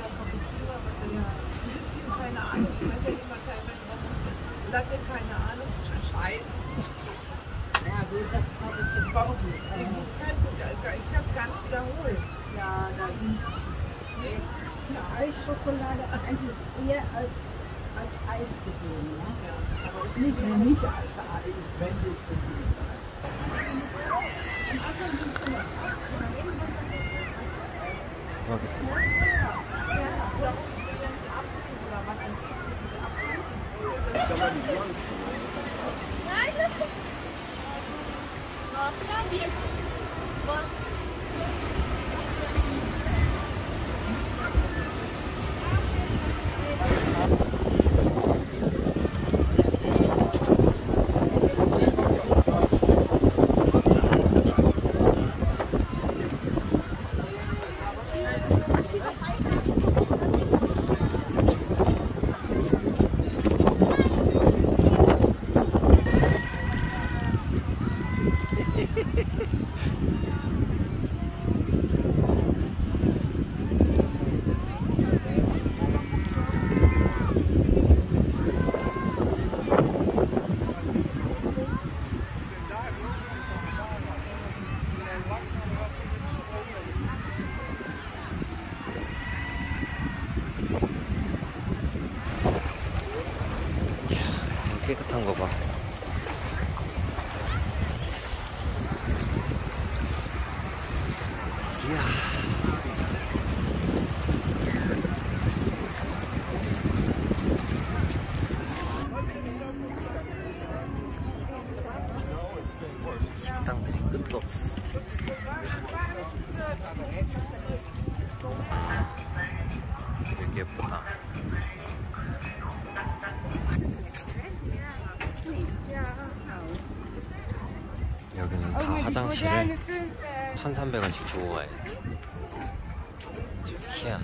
Keine Ahnung, ich weiß ja nicht mal teilweise, was das ist. Latte, keine Ahnung, Schein. Ja gut, das habe ich jetzt auch nicht. Ich kann es gar nicht wiederholen. Ja, da sind eine Eisschokolade eigentlich eher als Eis gesehen, ja? Ja, aber Nicht als Eis. wenn du es Eis. Nein, das ist was? 깨끗한 거 봐. 이야. 식당들이 끝도 없어. 되게 예쁘다. 여기는 다 화장실을 1,300원씩 주고 가야 돼. 희한해.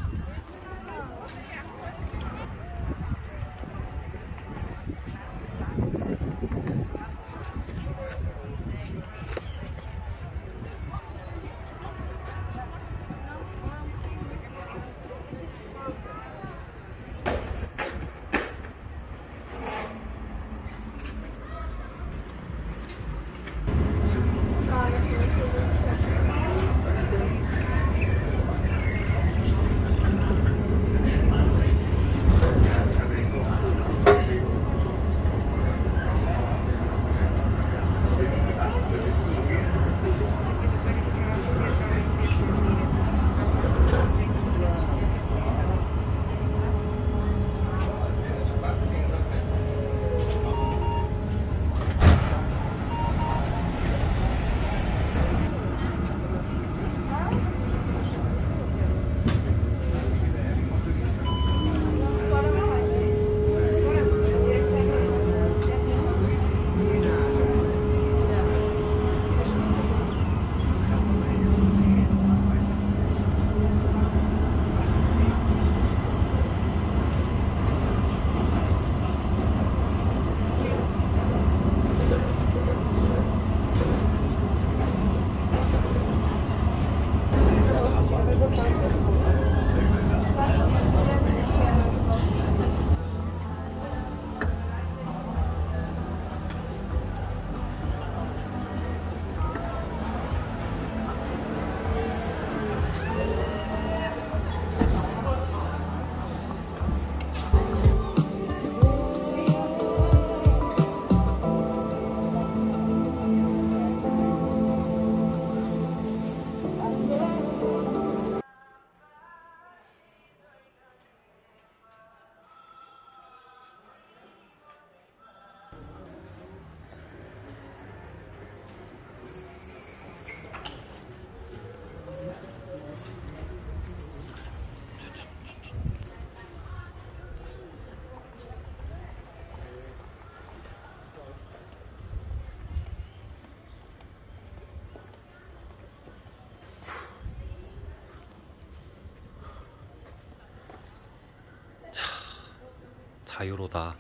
자유로다.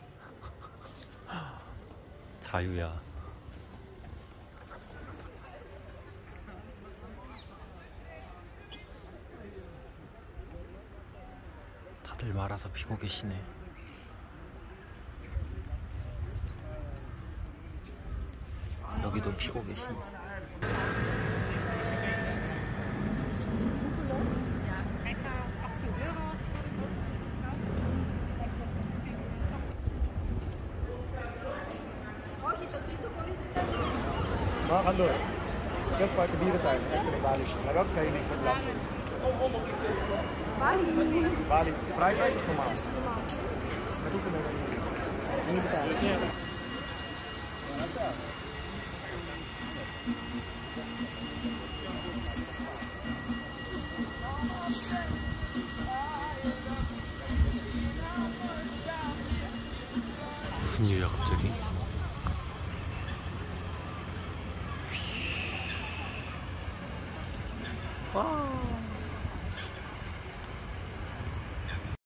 자유야. 다들 말아서 피고 계시네. 여기도 피고 계시네. Maar gaan door. Ik heb bij de dierentuin. Echt in Bali. Maar welke zijn jullie voor het land? Bali. Bali. De prijs is normaal. Met hoeveel mensen? En niet betalen. 무슨 일이야 갑자기? 와.